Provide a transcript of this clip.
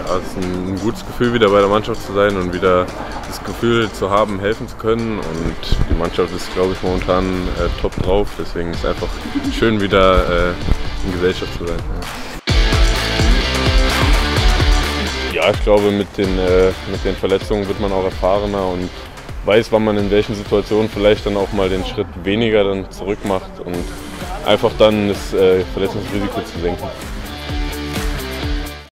es ist ein gutes Gefühl, wieder bei der Mannschaft zu sein und wieder das Gefühl zu haben, helfen zu können. Und die Mannschaft ist, glaube ich, momentan top drauf. Deswegen ist es einfach schön, wieder in Gesellschaft zu sein. Ja, ich glaube, mit den Verletzungen wird man auch erfahrener und weiß, wann man in welchen Situationen vielleicht dann auch mal den Schritt weniger dann zurück macht und einfach dann das Verletzungsrisiko zu senken.